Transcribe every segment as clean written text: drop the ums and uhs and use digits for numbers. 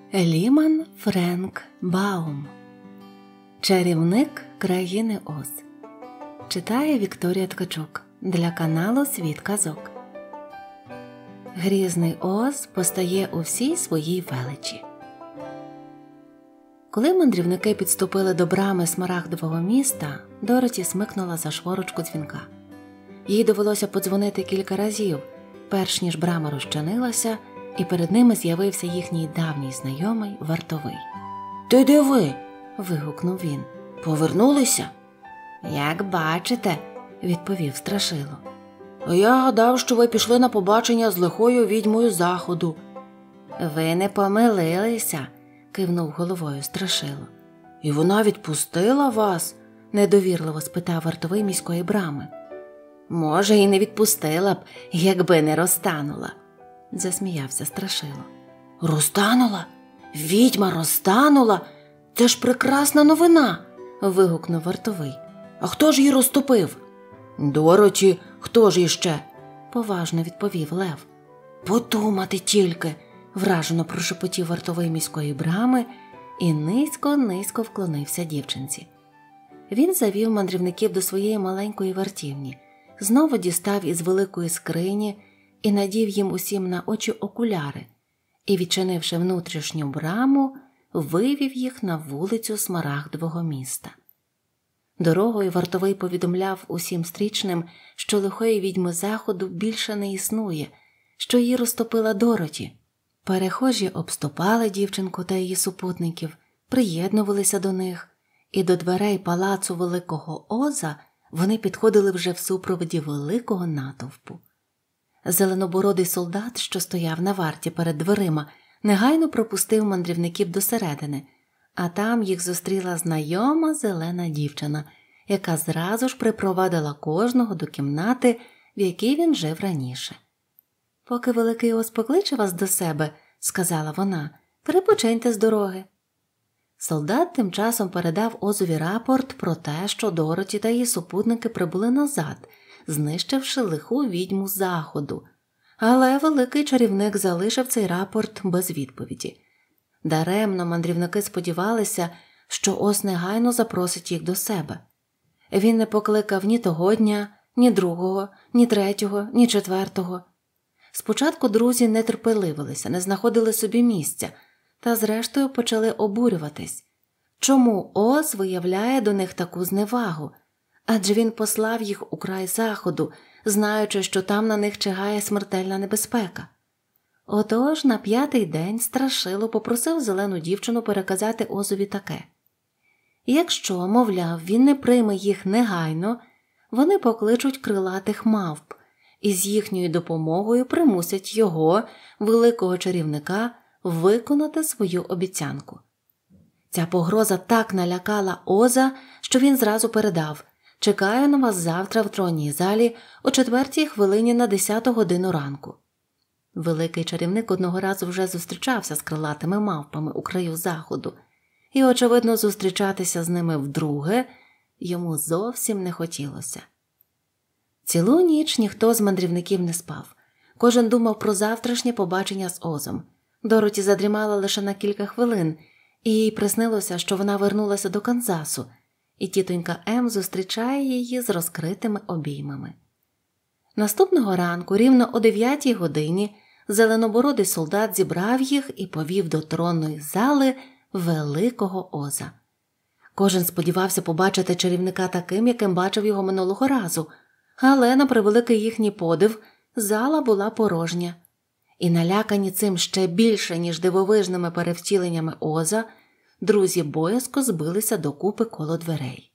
Ліман Френк Баум. Чарівник країни Оз. Читає Вікторія Ткачук для каналу Світ казок. Грізний Оз постає у всій своїй величі. Коли мандрівники підступили до брами Смарагдового міста, Дороті смикнула за шворочку дзвінка. Їй довелося подзвонити кілька разів, перш ніж брама розчинилася, і перед ними з'явився їхній давній знайомий вартовий. «Ти диви!» – вигукнув він. «Повернулися?» «Як бачите», – відповів Страшило. «А я гадав, що ви пішли на побачення з лихою відьмою заходу». «Ви не помилилися», – кивнув головою Страшило. «І вона відпустила вас?» – недовірливо спитав вартовий міської брами. «Може, і не відпустила б, якби не розтанула», – засміявся Страшило. «Розтанула? Відьма розтанула? Це ж прекрасна новина!» – вигукнув вартовий. «А хто ж її розтопив?» «Дороті, хто ж іще?» – поважно відповів Лев. «Подумати тільки!» – вражено прошепотів вартовий міської брами і низько-низько вклонився дівчинці. Він завів мандрівників до своєї маленької вартівні, знову дістав із великої скрині і надів їм усім на очі окуляри, і, відчинивши внутрішню браму, вивів їх на вулицю Смарагдового міста. Дорогою вартовий повідомляв усім стрічним, що лихої відьми заходу більше не існує, що її розтопила Дороті. Перехожі обступали дівчинку та її супутників, приєднувалися до них, і до дверей палацу Великого Оза вони підходили вже в супроводі великого натовпу. Зеленобородий солдат, що стояв на варті перед дверима, негайно пропустив мандрівників досередини, а там їх зустріла знайома зелена дівчина, яка зразу ж припровадила кожного до кімнати, в якій він жив раніше. «Поки Великий Оз покличе вас до себе, – сказала вона, – перепочиньте з дороги». Солдат тим часом передав Озові рапорт про те, що Дороті та її супутники прибули назад, знищивши лиху відьму заходу. Але великий чарівник залишив цей рапорт без відповіді. Даремно мандрівники сподівалися, що Оз негайно запросить їх до себе. Він не покликав ні того дня, ні другого, ні третього, ні четвертого. Спочатку друзі нетерпеливилися, не знаходили собі місця, та зрештою почали обурюватись. Чому Оз виявляє до них таку зневагу? Адже він послав їх у край заходу, знаючи, що там на них чигає смертельна небезпека. Отож, на 5-й день Страшило попросив зелену дівчину переказати Озові таке. Якщо, мовляв, він не прийме їх негайно, вони покличуть крилатих мавп і з їхньою допомогою примусять його, великого чарівника, виконати свою обіцянку. Ця погроза так налякала Оза, що він зразу передав: «Чекаю на вас завтра в тронній залі о 4-й хвилині на 10-ту годину ранку». Великий чарівник одного разу вже зустрічався з крилатими мавпами у краю заходу, і, очевидно, зустрічатися з ними вдруге йому зовсім не хотілося. Цілу ніч ніхто з мандрівників не спав. Кожен думав про завтрашнє побачення з Озом. Дороті задрімала лише на кілька хвилин, і їй приснилося, що вона вернулася до Канзасу, і тітонька Ем зустрічає її з розкритими обіймами. Наступного ранку, рівно о 9-й годині, зеленобородий солдат зібрав їх і повів до тронної зали Великого Оза. Кожен сподівався побачити чарівника таким, яким бачив його минулого разу, але, на превеликий їхній подив, зала була порожня. І налякані цим ще більше, ніж дивовижними перевтіленнями Оза, друзі боязко збилися докупи коло дверей.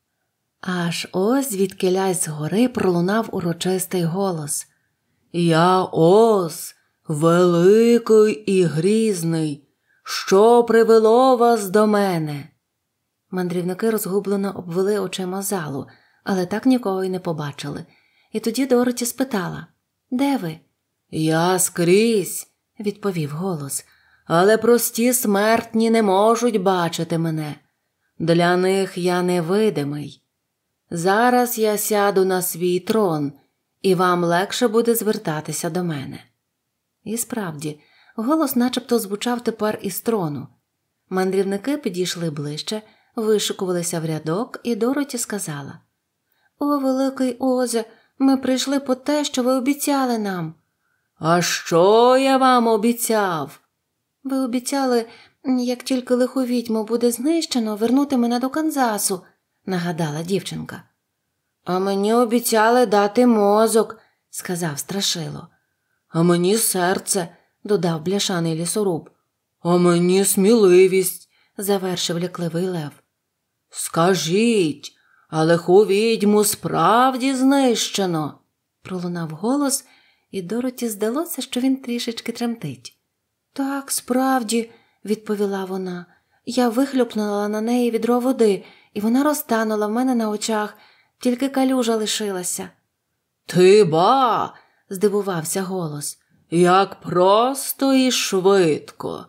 Аж ось звідкилясь згори пролунав урочистий голос: «Я Оз, великий і грізний, що привело вас до мене?» Мандрівники розгублено обвели очима залу, але так нікого й не побачили. І тоді Дороті спитала: «Де ви?» «Я скрізь», – відповів голос, – «але прості смертні не можуть бачити мене. Для них я невидимий. Зараз я сяду на свій трон, і вам легше буде звертатися до мене». І справді, Голос начебто звучав тепер із трону. Мандрівники підійшли ближче, вишикувалися в рядок, і Дороті сказала: «О, великий Озе, ми прийшли по те, що ви обіцяли нам». «А що я вам обіцяв?» «Ви обіцяли, як тільки лиху відьму буде знищено, вернути мене до Канзасу», – нагадала дівчинка. «А мені обіцяли дати мозок», – сказав Страшило. «А мені серце», – додав бляшаний лісоруб. «А мені сміливість», – завершив лякливий Лев. «Скажіть, а лиху відьму справді знищено?» – пролунав голос, і Дороті здалося, що він трішечки тремтить. «Так, справді», – відповіла вона. «Я вихлюпнула на неї відро води, і вона розтанула в мене на очах, тільки калюжа лишилася». «Ти ба!» – здивувався голос. «Як просто і швидко.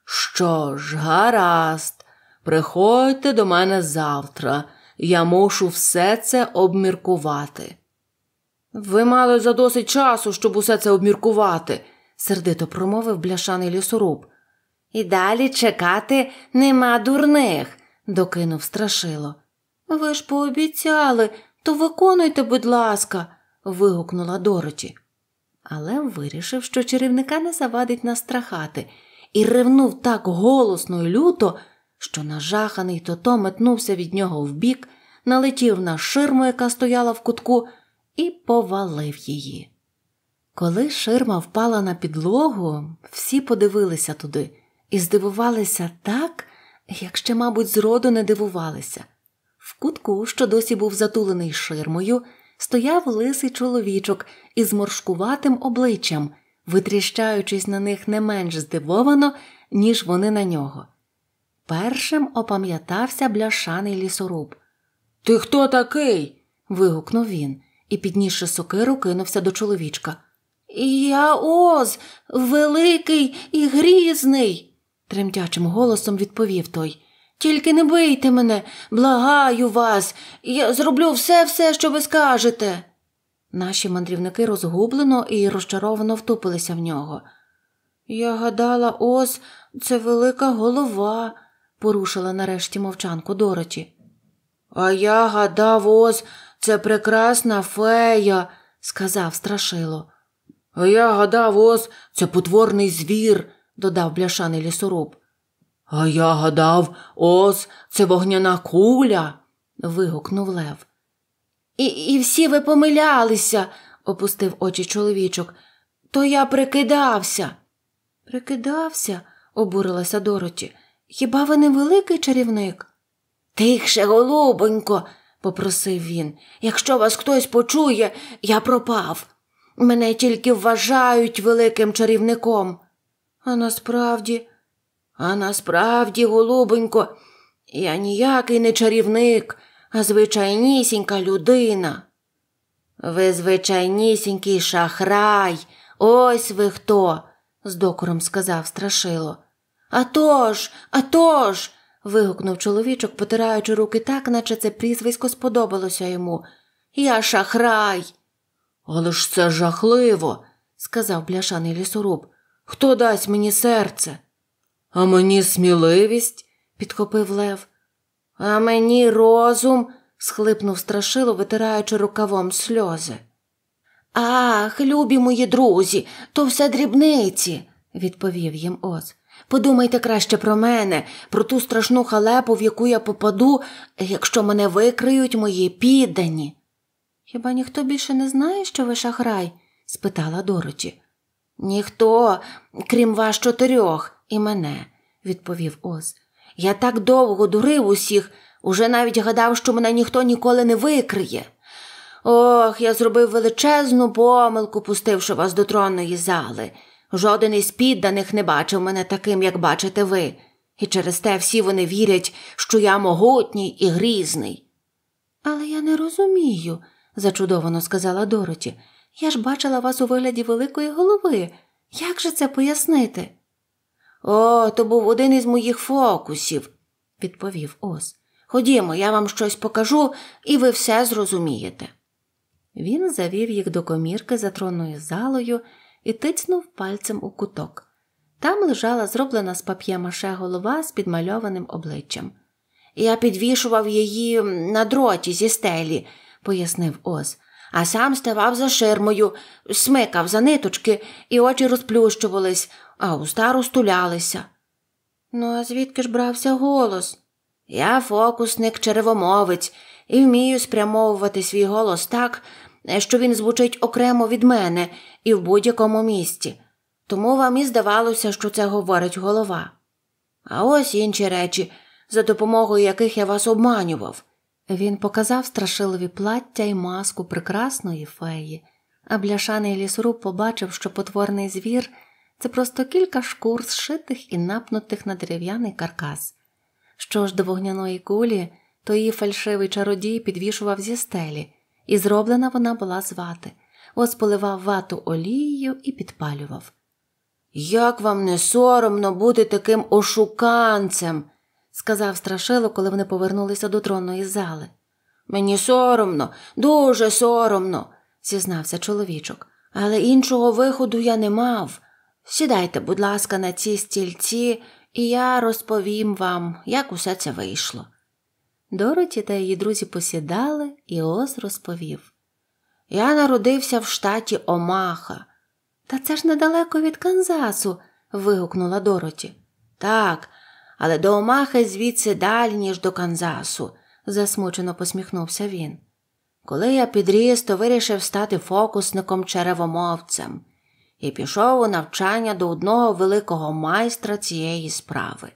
Що ж, гаразд, приходьте до мене завтра, я мушу все це обміркувати». «Ви мали задосить часу, щоб усе це обміркувати», – сердито промовив бляшаний лісоруб. «І далі чекати нема дурних», – докинув Страшило. «Ви ж пообіцяли, то виконуйте, будь ласка», – вигукнула Дороті. Але вирішив, що чарівника не завадить настрахати, і ревнув так голосно й люто, що нажаханий Тото метнувся від нього вбік, налетів на ширму, яка стояла в кутку, і повалив її. Коли ширма впала на підлогу, всі подивилися туди і здивувалися так, як ще, мабуть, зроду не дивувалися. В кутку, що досі був затулений ширмою, стояв лисий чоловічок із моршкуватим обличчям, витріщаючись на них не менш здивовано, ніж вони на нього. Першим опам'ятався бляшаний лісоруб. «Ти хто такий?» – вигукнув він і, піднісши сокиру, кинувся до чоловічка. «Я Оз, великий і грізний!» – тремтячим голосом відповів той. «Тільки не бийте мене, благаю вас, я зроблю все, що ви скажете». Наші мандрівники розгублено і розчаровано втупилися в нього. «Я гадала, Оз – це велика голова», – порушила нарешті мовчанку Дороті. «А я гадав, Оз – це прекрасна фея», – сказав Страшило. «А я гадав, Оз – це потворний звір», – додав бляшаний лісоруб. «А я гадав, Оз – це вогняна куля», – вигукнув Лев. І всі ви помилялися», – опустив очі чоловічок. «То я прикидався». «Прикидався?» – обурилася Дороті. «Хіба ви не великий чарівник?» «Тихше, голубонько», – попросив він. «Якщо вас хтось почує, я пропав. Мене тільки вважають великим чарівником». «А насправді?» «А насправді, голубонько, я ніякий не чарівник, а звичайнісінька людина». «Ви звичайнісінький шахрай, ось ви хто», – з докором сказав Страшило. «А то ж», – вигукнув чоловічок, потираючи руки так, наче це прізвисько сподобалося йому. «Я шахрай». «Але ж це жахливо», – сказав бляшаний лісоруб. «Хто дасть мені серце?» «А мені сміливість», – підхопив Лев. «А мені розум», – схлипнув Страшило, витираючи рукавом сльози. «Ах, любі мої друзі, то все дрібниці», – відповів їм Оз. «Подумайте краще про мене, про ту страшну халепу, в яку я попаду, якщо мене викриють мої піддані». «Хіба ніхто більше не знає, що ви шахрай?» – спитала Дороті. «Ніхто, крім вас 4 і мене», – відповів Оз. «Я так довго дурив усіх, уже навіть гадав, що мене ніхто ніколи не викриє. Ох, я зробив величезну помилку, пустивши вас до тронної зали. Жоден із підданих не бачив мене таким, як бачите ви, і через те всі вони вірять, що я могутній і грізний». «Але я не розумію», – зачудовано сказала Дороті. «Я ж бачила вас у вигляді великої голови. Як же це пояснити?» «О, то був один із моїх фокусів», – відповів Оз. «Ходімо, я вам щось покажу, і ви все зрозумієте». Він завів їх до комірки за тронною залою і тицнув пальцем у куток. Там лежала зроблена з пап'є-маше голова з підмальованим обличчям. «Я підвішував її на дроті зі стелі», – пояснив Оз, «а сам ставав за ширмою, смикав за ниточки, і очі розплющувались, а уста розтулялися». «Ну, а звідки ж брався голос?» «Я фокусник-черевомовець і вмію спрямовувати свій голос так, що він звучить окремо від мене і в будь-якому місці. Тому вам і здавалося, що це говорить голова. А ось інші речі, за допомогою яких я вас обманював». Він показав Страшилові плаття й маску прекрасної феї, а бляшаний лісоруб побачив, що потворний звір – це просто кілька шкур, зшитих і напнутих на дерев'яний каркас. Що ж до вогняної кулі, то її фальшивий чародій підвішував зі стелі, і зроблена вона була з вати. Оз поливав вату олією і підпалював. «Як вам не соромно бути таким ошуканцем?» – сказав Страшило, коли вони повернулися до тронної зали. «Мені соромно, дуже соромно», – зізнався чоловічок. «Але іншого виходу я не мав. Сідайте, будь ласка, на ці стільці, і я розповім вам, як усе це вийшло». Дороті та її друзі посідали, і Оз розповів. «Я народився в штаті Омаха». «Та це ж недалеко від Канзасу», – вигукнула Дороті. «Так, але до Омахи звідси далі, ніж до Канзасу», – засмучено посміхнувся він. «Коли я підріс, то вирішив стати фокусником-черевомовцем і пішов у навчання до одного великого майстра цієї справи.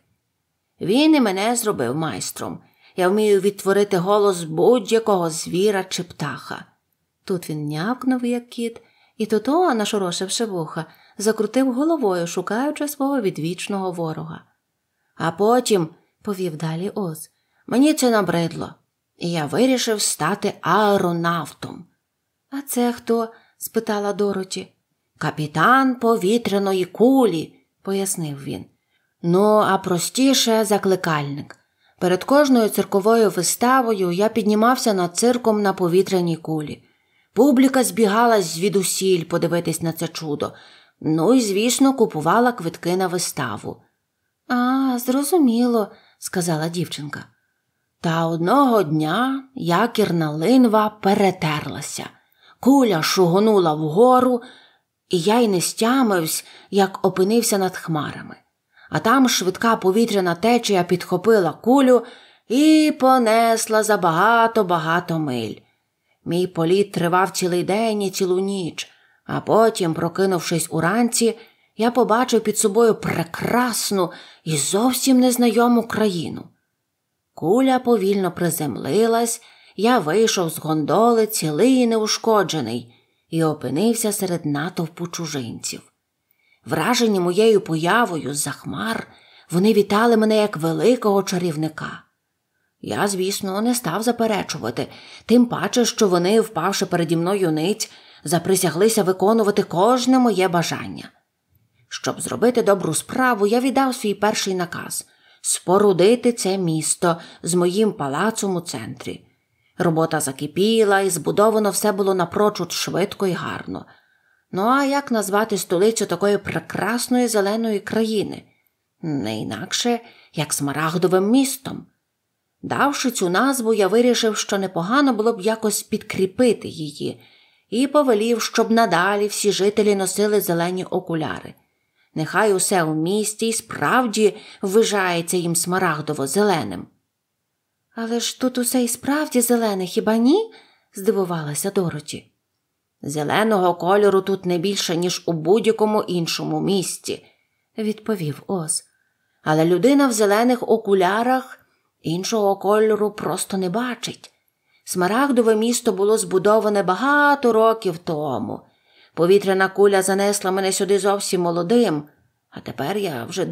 Він і мене зробив майстром. Я вмію відтворити голос будь-якого звіра чи птаха». Тут він нявкнув, як кіт, і Тото, нашорошивши вуха, закрутив головою, шукаючи свого відвічного ворога. «А потім, – повів далі Оз, – мені це набридло, і я вирішив стати аеронавтом». «А це хто?» – спитала Дороті. «Капітан повітряної кулі», – пояснив він. «Ну, а простіше – закликальник. Перед кожною цирковою виставою я піднімався над цирком на повітряній кулі. Публіка збігалась звідусіль подивитись на це чудо. Ну і, звісно, купувала квитки на виставу». «А, зрозуміло», – сказала дівчинка. «Та одного дня якірна линва перетерлася. Куля шугонула вгору, і я й не стямився, як опинився над хмарами. А там швидка повітряна течія підхопила кулю і понесла за багато-багато миль. Мій політ тривав цілий день і цілу ніч, а потім, прокинувшись уранці, я побачив під собою прекрасну і зовсім незнайому країну. Куля повільно приземлилась, я вийшов з гондоли цілий і неушкоджений і опинився серед натовпу чужинців. Вражені моєю появою з-за хмар, вони вітали мене як великого чарівника. Я, звісно, не став заперечувати, тим паче, що вони, впавши переді мною ниць, заприсяглися виконувати кожне моє бажання. Щоб зробити добру справу, я віддав свій перший наказ – спорудити це місто з моїм палацом у центрі. Робота закипіла, і збудовано все було напрочуд швидко і гарно. Ну а як назвати столицю такої прекрасної зеленої країни? Не інакше, як Смарагдовим містом. Давши цю назву, я вирішив, що непогано було б якось підкріпити її, і повелів, щоб надалі всі жителі носили зелені окуляри. Нехай усе у місті і справді вважається їм смарагдово-зеленим. «Але ж тут усе і справді зелене, хіба ні?» – здивувалася Дороті. «Зеленого кольору тут не більше, ніж у будь-якому іншому місті», – відповів Оз. «Але людина в зелених окулярах іншого кольору просто не бачить. Смарагдове місто було збудоване багато років тому. Повітряна куля занесла мене сюди зовсім молодим, а тепер я вже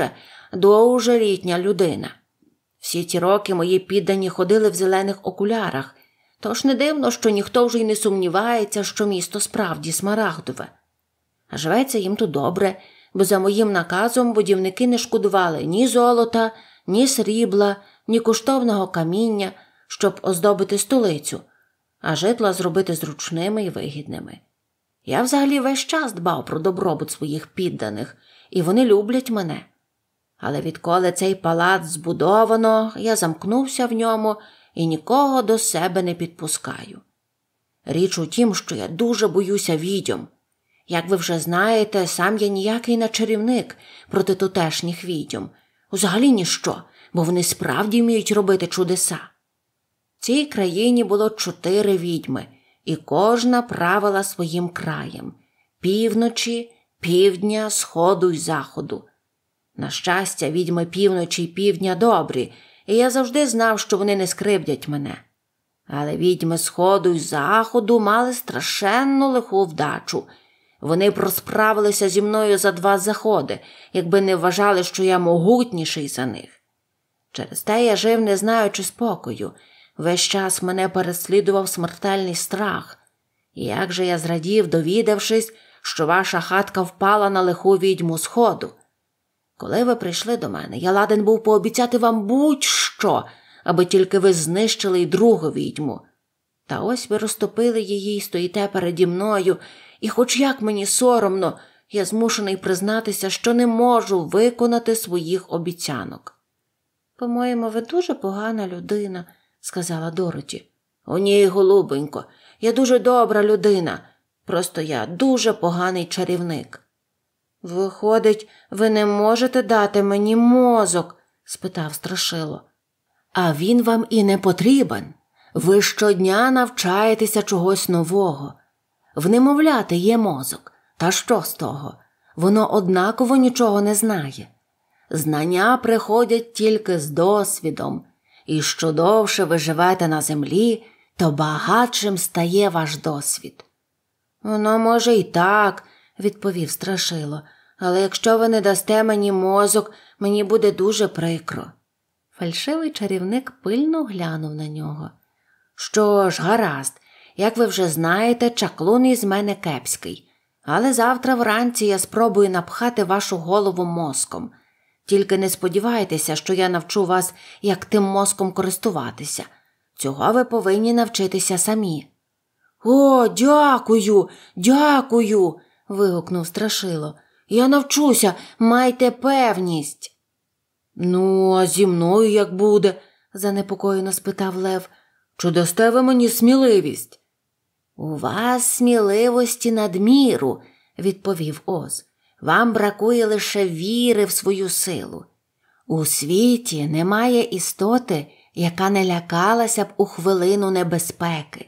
дуже літня людина. Всі ці роки мої піддані ходили в зелених окулярах, тож не дивно, що ніхто вже й не сумнівається, що місто справді смарагдове. А живеться їм тут добре, бо за моїм наказом будівники не шкодували ні золота, ні срібла, ні коштовного каміння, щоб оздобити столицю, а житла зробити зручними і вигідними. Я взагалі весь час дбав про добробут своїх підданих і вони люблять мене. Але відколи цей палац збудовано, я замкнувся в ньому і нікого до себе не підпускаю. Річ у тім, що я дуже боюся відьом. Як ви вже знаєте, сам я ніякий не чарівник проти тутешніх відьом. Взагалі ніщо, бо вони справді вміють робити чудеса. В цій країні було 4 відьми, і кожна правила своїм краєм – півночі, півдня, сходу й заходу. На щастя, відьми півночі й півдня добрі, і я завжди знав, що вони не скривдять мене. Але відьми сходу й заходу мали страшенну лиху вдачу. Вони розправилися зі мною за 2 заходи, якби не вважали, що я могутніший за них. Через те я жив, не знаючи спокою. Весь час мене переслідував смертельний страх. І як же я зрадів, довідавшись, що ваша хатка впала на лиху відьму сходу. Коли ви прийшли до мене, я ладен був пообіцяти вам будь-що, аби тільки ви знищили й другу відьму. Та ось ви розтопили її й стоїте переді мною, і хоч як мені соромно, я змушений признатися, що не можу виконати своїх обіцянок. «По-моєму, ви дуже погана людина», – сказала Дороті. «О ні, голубенько, я дуже добра людина, просто я дуже поганий чарівник». «Виходить, ви не можете дати мені мозок?» – спитав Страшило. «А він вам і не потрібен. Ви щодня навчаєтеся чогось нового. В немовляти є мозок. Та що з того? Воно однаково нічого не знає. Знання приходять тільки з досвідом. І що довше ви живете на землі, то багатшим стає ваш досвід». «Воно може й так», – відповів Страшило. «Але якщо ви не дасте мені мозок, мені буде дуже прикро». Фальшивий чарівник пильно глянув на нього. «Що ж, гаразд, як ви вже знаєте, чаклун із мене кепський. Але завтра вранці я спробую напхати вашу голову мозком. Тільки не сподівайтеся, що я навчу вас, як тим мозком користуватися. Цього ви повинні навчитися самі». «О, дякую, дякую!» – вигукнув Страшило. «Я навчуся, майте певність». «Ну, а зі мною як буде?» – занепокоєно спитав Лев. «Чи дасте ви мені сміливість?» «У вас сміливості надміру», – відповів Оз. «Вам бракує лише віри в свою силу. У світі немає істоти, яка не лякалася б у хвилину небезпеки.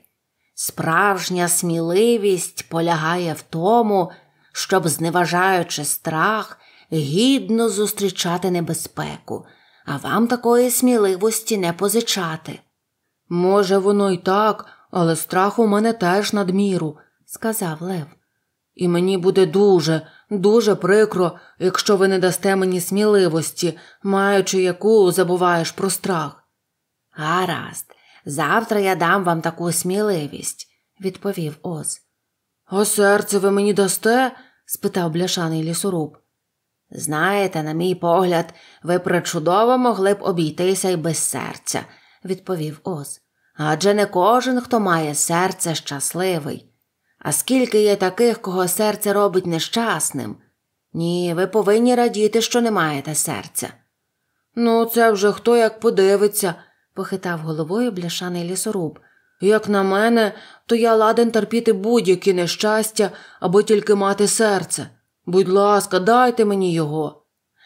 Справжня сміливість полягає в тому, щоб, зневажаючи страх, гідно зустрічати небезпеку, а вам такої сміливості не позичати». «Може, воно й так, але страх у мене теж надміру», – сказав Лев. «І мені буде дуже, дуже прикро, якщо ви не дасте мені сміливості, маючи яку забуваєш про страх». «Гаразд, завтра я дам вам таку сміливість», – відповів Оз. «А серце ви мені дасте?» – спитав бляшаний лісоруб. «Знаєте, на мій погляд, ви пречудово могли б обійтися й без серця», – відповів Оз. «Адже не кожен, хто має серце, щасливий. А скільки є таких, кого серце робить нещасним? Ні, ви повинні радіти, що не маєте серця». «Ну, це вже хто як подивиться», – похитав головою бляшаний лісоруб. «Як на мене, то я ладен терпіти будь-які нещастя, аби тільки мати серце. Будь ласка, дайте мені його».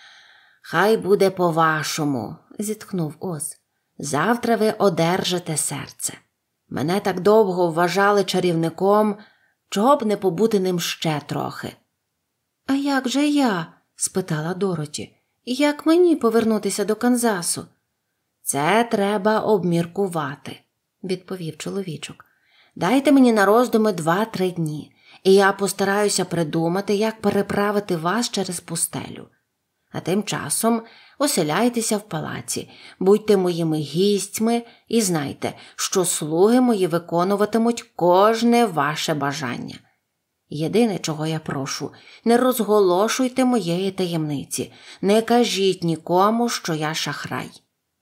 «Хай буде по-вашому», – зітхнув Оз. «Завтра ви одержите серце. Мене так довго вважали чарівником, чого б не побути ним ще трохи». «А як же я?» – спитала Дороті. «Як мені повернутися до Канзасу?» «Це треба обміркувати», – відповів чоловічок. «Дайте мені на роздуми 2-3 дні, і я постараюся придумати, як переправити вас через пустелю. А тим часом оселяйтеся в палаці, будьте моїми гістьми і знайте, що слуги мої виконуватимуть кожне ваше бажання. Єдине, чого я прошу, не розголошуйте моєї таємниці, не кажіть нікому, що я шахрай».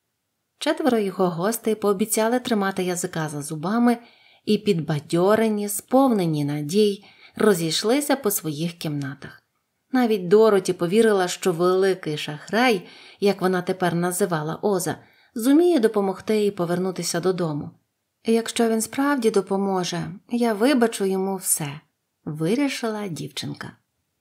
4 його гостей пообіцяли тримати язика за зубами і, підбадьорені, сповнені надій, розійшлися по своїх кімнатах. Навіть Дороті повірила, що великий шахрай, як вона тепер називала Оза, зуміє допомогти їй повернутися додому. «Якщо він справді допоможе, я вибачу йому все», – вирішила дівчинка.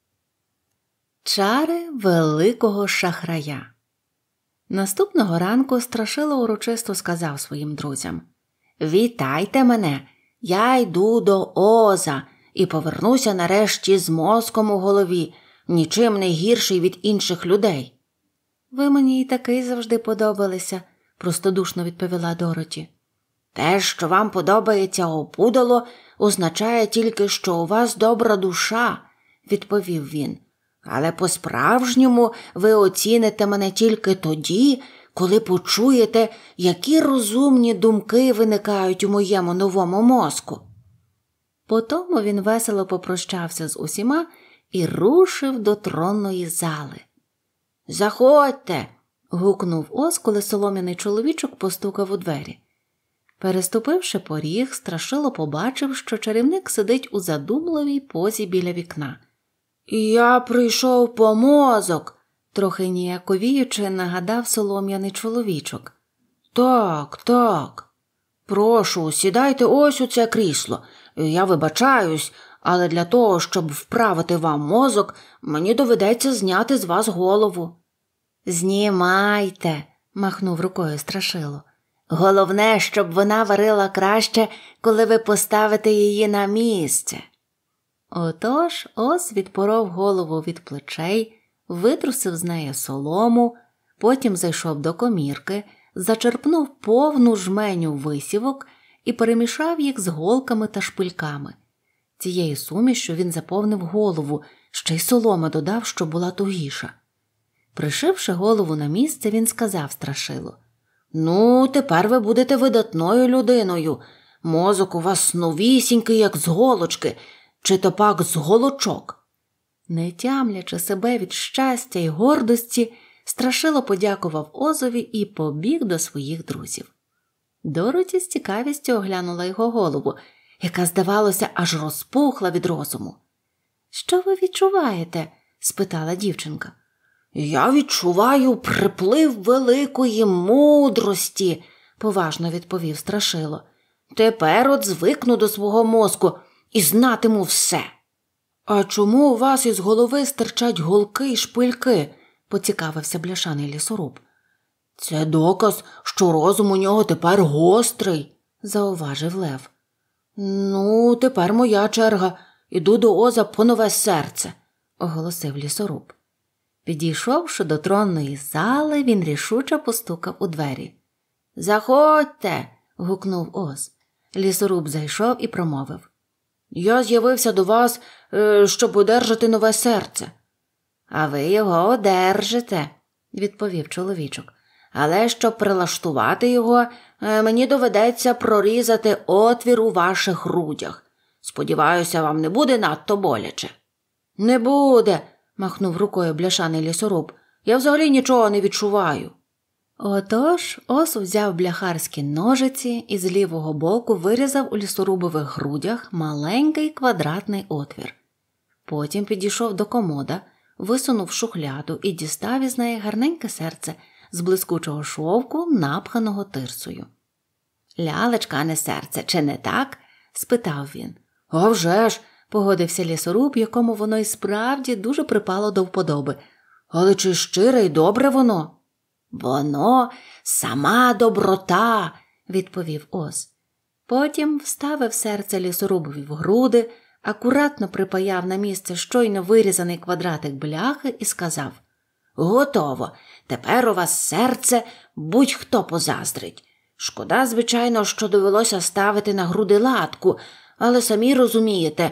Чари великого шахрая. Наступного ранку Страшило урочисто сказав своїм друзям: «Вітайте мене, я йду до Оза і повернуся нарешті з мозком у голові, нічим не гірший від інших людей». «Ви мені і такий завжди подобалися», – простодушно відповіла Дороті. «Те, що вам подобається опудало, означає тільки, що у вас добра душа», – відповів він. «Але по-справжньому ви оціните мене тільки тоді, коли почуєте, які розумні думки виникають у моєму новому мозку». Потому він весело попрощався з усіма і рушив до тронної зали. «Заходьте!» – гукнув Оз, коли солом'яний чоловічок постукав у двері. Переступивши поріг, Страшило побачив, що чарівник сидить у задумливій позі біля вікна. «Я прийшов по мозок», – трохи ніяковіючи нагадав солом'яний чоловічок. Так. Прошу, сідайте ось у це крісло. Я вибачаюсь, але для того, щоб вправити вам мозок, мені доведеться зняти з вас голову». «Знімайте», – махнув рукою Страшило. «Головне, щоб вона варила краще, коли ви поставите її на місце». Отож Оз відпоров голову від плечей, витрусив з неї солому, потім зайшов до комірки, зачерпнув повну жменю висівок і перемішав їх з голками та шпильками. Цією сумішю він заповнив голову, ще й соломи додав, що була тугіша. Пришивши голову на місце, він сказав Страшилу: «Ну, тепер ви будете видатною людиною. Мозок у вас новісінький, як з голочки, чи то пак з голочок». Не тямлячи себе від щастя й гордості, Страшило подякував Озові і побіг до своїх друзів. Дороті з цікавістю оглянула його голову, яка, здавалося, аж розпухла від розуму. «Що ви відчуваєте?» – спитала дівчинка. «Я відчуваю приплив великої мудрості», – поважно відповів Страшило. «Тепер от звикну до свого мозку і знатиму все». «А чому у вас із голови стирчать голки й шпильки?» – поцікавився бляшаний лісоруб. «Це доказ, що розум у нього тепер гострий», – зауважив Лев. «Ну, тепер моя черга. Іду до Оза по нове серце», – оголосив лісоруб. Підійшовши до тронної зали, він рішуче постукав у двері. «Заходьте!» – гукнув Оз. Лісоруб зайшов і промовив: «Я з'явився до вас, щоб одержати нове серце». «А ви його одержите», – відповів чоловічок. «Але щоб прилаштувати його, мені доведеться прорізати отвір у ваших грудях. Сподіваюся, вам не буде надто боляче». «Не буде», – махнув рукою бляшаний лісоруб. «Я взагалі нічого не відчуваю». Отож Оз взяв бляхарські ножиці і з лівого боку вирізав у лісорубових грудях маленький квадратний отвір. Потім підійшов до комода, висунув шухляду і дістав із неї гарненьке серце з блискучого шовку, напханого тирсою. «Лялечка, а не серце, чи не так?» – спитав він. «А вже ж!» – погодився лісоруб, якому воно й справді дуже припало до вподоби. «Але чи щире й добре воно?» «Воно сама доброта», – відповів Оз. Потім вставив серце лісорубові в груди, акуратно припаяв на місце щойно вирізаний квадратик бляхи і сказав: «Готово. Тепер у вас серце будь-хто позаздрить. Шкода, звичайно, що довелося ставити на груди латку, але самі розумієте,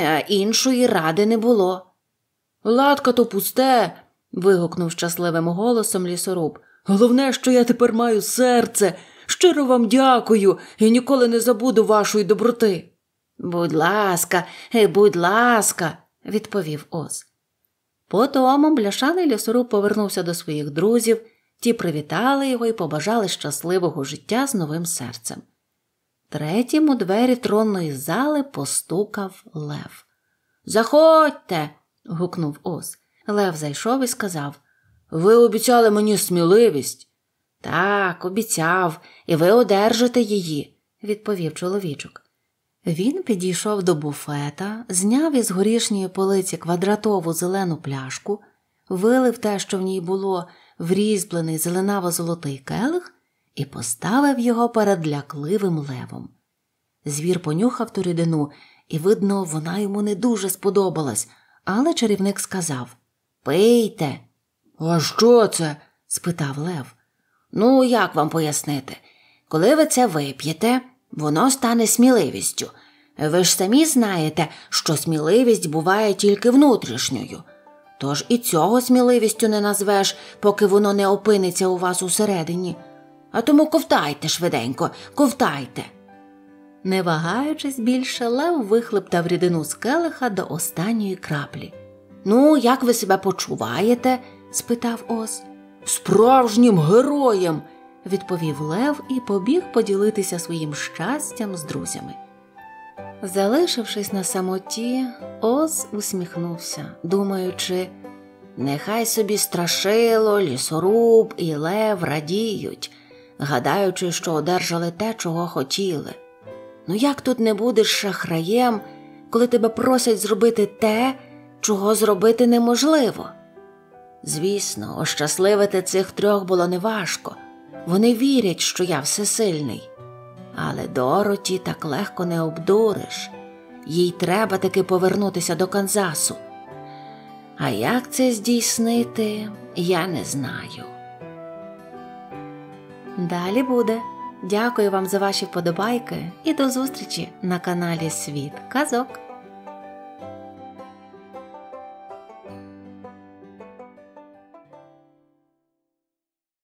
іншої ради не було». «Латка то пусте», – вигукнув щасливим голосом лісоруб. «Головне, що я тепер маю серце. Щиро вам дякую і ніколи не забуду вашої доброти». Будь ласка», – відповів Оз. Потому бляшаний лісоруб повернувся до своїх друзів, ті привітали його і побажали щасливого життя з новим серцем. Третім у двері тронної зали постукав Лев. «Заходьте!» – гукнув Оз. Лев зайшов і сказав: «Ви обіцяли мені сміливість». «Так, обіцяв, і ви одержите її», – відповів чоловічок. Він підійшов до буфета, зняв із горішньої полиці квадратову зелену пляшку, вилив те, що в ній було, в різьблений зеленаво-золотий келих і поставив його перед лякливим левом. Звір понюхав ту рідину, і, видно, вона йому не дуже сподобалась, але чарівник сказав: «Пийте». «А що це?» – спитав лев. «Ну, як вам пояснити? Коли ви це вип'єте, воно стане сміливістю. Ви ж самі знаєте, що сміливість буває тільки внутрішньою. Тож і цього сміливістю не назвеш, поки воно не опиниться у вас усередині. А тому ковтайте швиденько, ковтайте». Не вагаючись більше, лев вихлептав рідину з келиха до останньої краплі. «Ну, як ви себе почуваєте?» – спитав Оз. «Справжнім героєм!» – відповів лев і побіг поділитися своїм щастям з друзями. Залишившись на самоті, Оз усміхнувся, думаючи: «Нехай собі Страшило, Лісоруб і Лев радіють, гадаючи, що одержали те, чого хотіли. Ну як тут не будеш шахраєм, коли тебе просять зробити те, чого зробити неможливо? Звісно, ощасливити цих трьох було неважко. Вони вірять, що я всесильний. Але Дороті так легко не обдуриш. Їй треба таки повернутися до Канзасу. А як це здійснити, я не знаю». Далі буде. Дякую вам за ваші вподобайки і до зустрічі на каналі Світ Казок.